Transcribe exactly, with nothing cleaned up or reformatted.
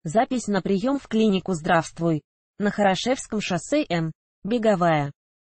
Запись на прием в клинику «Здравствуй». На Хорошевском шоссе М. Беговая.